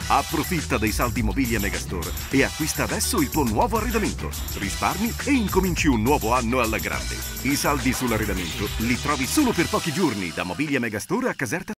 Approfitta dei saldi Mobilia Megastore e acquista adesso il tuo nuovo arredamento. Risparmi e incominci un nuovo anno alla grande. I saldi sull'arredamento li trovi solo per pochi giorni da Mobilia Megastore a Caserta.